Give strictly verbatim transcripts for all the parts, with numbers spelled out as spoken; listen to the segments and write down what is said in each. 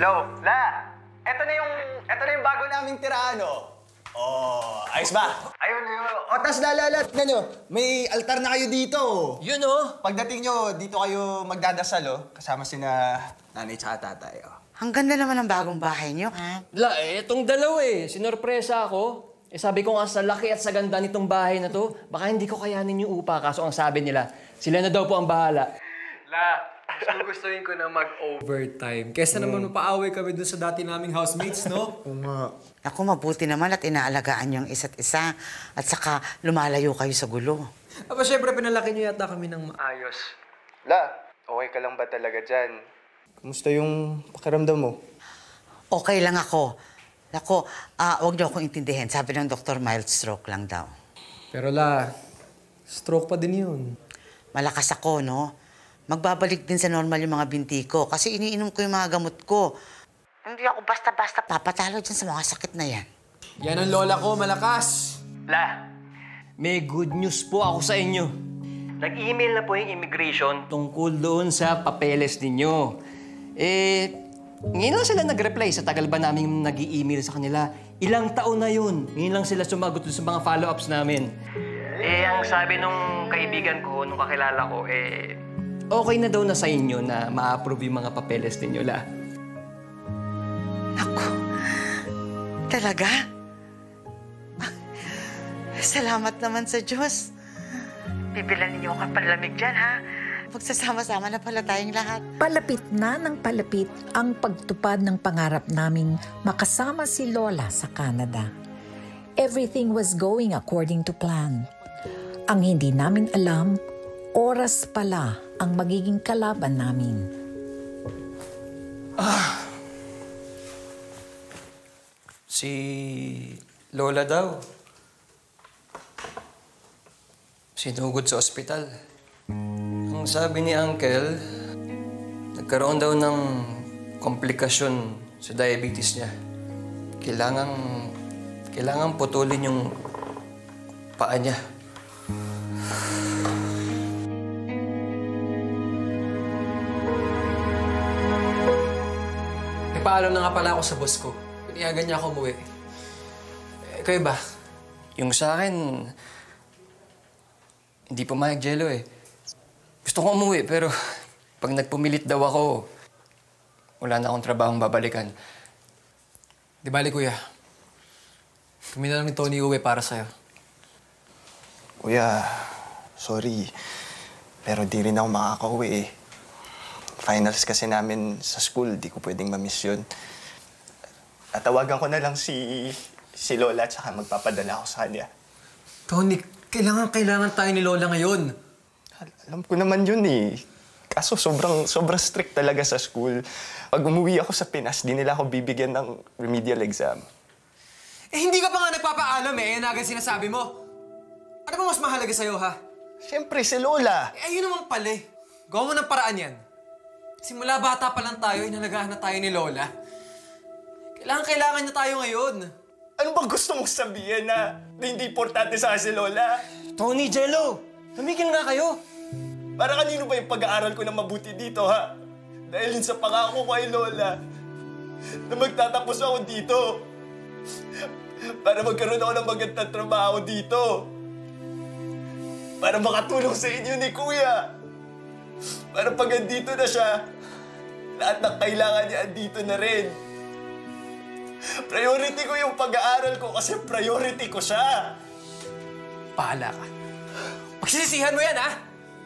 Lo, La! Eto na yung, eto na yung bago naming tirahan, oh. Oh, ayos ba? Ayun, ayun. O, tas lalalat na nyo, may altar na kayo dito. Yun, oh. Pagdating nyo, dito kayo magdadasal, oh. Kasama sina nanay tsaka tatay, oh. Ang ganda naman ng bagong bahay nyo, ha? La, eh, itong dalaw eh. Sinorpresa ako. Eh, sabi ko nga sa laki at sa ganda nitong bahay na to, baka hindi ko kayanin yung upa. Kaso ang sabi nila, sila na daw po ang bahala. La, gustuhin ko na mag-overtime. Kesa hmm. naman mapaaway kami dun sa dati naming housemates, no? Oo nga. Ako, mabuti naman at inaalagaan yung isa't isa. At saka lumalayo kayo sa gulo. Aba, syempre pinalaki niyo yata kami ng maayos. La, okay ka lang ba talaga dyan? Kumusta yung pakiramdam mo? Okay lang ako. Ako, uh, huwag niyo akong intindihin. Sabi ng doktor, mild stroke lang daw. Pero la, stroke pa din yun. Malakas ako, no? Magbabalik din sa normal yung mga binti ko kasi iniinom ko yung mga gamot ko. Hindi ako basta-basta papatalo dyan sa mga sakit na yan. Yan ang lola ko, malakas. La, may good news po ako sa inyo. Nag-email na po yung immigration tungkol doon sa papeles ninyo. Eh, ngayon lang sila nag-reply sa tagal ba namin nag-i-email sa kanila. Ilang taon na yun. Ngayon lang sila sumagot sa mga follow-ups namin. Eh, ang sabi nung kaibigan ko, nung kakilala ko, eh, okay na daw na sa inyo na ma-approve yung mga papeles ninyo, La. Naku, talaga? Salamat naman sa Diyos. Bibilan ninyo ang palamig dyan, ha? Magsasama-sama na pala tayong lahat. Palapit na ng palapit ang pagtupad ng pangarap naming makasama si Lola sa Canada. Everything was going according to plan. Ang hindi namin alam, oras pala ang magiging kalaban namin. Ah. Si Lola daw. Sinugod sa ospital. Ang sabi ni Uncle, nagkaroon daw ng komplikasyon sa diabetes niya. Kailangan, kailangan putulin yung paa niya. Nagpaalam na nga pala ako sa boss ko. Piniyagan niya ako umuwi. Eh, kayo ba? Yung sa akin, hindi pumayag, Jello eh. Gusto ko umuwi, pero pag nagpumilit daw ako, wala na akong trabahong babalikan. Di bali, kuya. Kami na lang ni Tony uwi para sa'yo. Kuya, sorry. Pero di rin ako makakauwi eh. Finals kasi namin sa school, di ko pwedeng mamiss yun. Tatawagan ko na lang si, si Lola at saka magpapadala ako sa kanya. Tony, kailangan-kailangan tayo ni Lola ngayon. Alam ko naman yun eh. Kaso sobrang, sobrang strict talaga sa school. Pag umuwi ako sa Pinas, di nila ako bibigyan ng remedial exam. Eh, hindi ka pa nga nagpapaalam eh. Yan agad sinasabi mo. Ano ba mas mahalaga sa'yo, ha? Siyempre, si Lola. Eh, ayun naman pala eh. Gawa mo ng paraan yan. Simula bata pa lang tayo, inalagahan na tayo ni Lola. Kailangan-kailangan niya tayo ngayon. Ano bang gusto mong sabihin na, na hindi importante sa si Lola? Tony, Jello! Tumigil nga kayo! Para kanino ba yung pag-aaral ko na mabuti dito, ha? Dahil sa pangako ko kay Lola na magtatapos ako dito. Para magkaroon ako ng magandang trabaho dito. Para makatulong sa inyo ni Kuya. Para pag andito na siya, lahat ng kailangan niya andito na rin. Priority ko yung pag-aaral ko kasi priority ko siya. Pahala ka. Pagsisisihan mo yan, ha?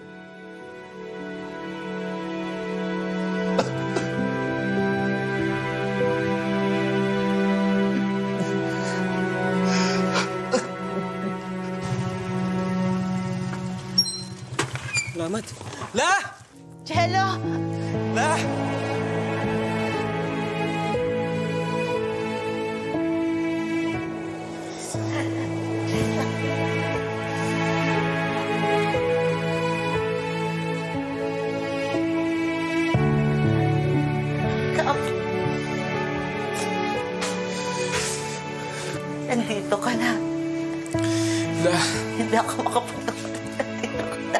Salamat. La! Jello! La! Nandito ka na. La! Hindi ako makapunta. Nandito ka na.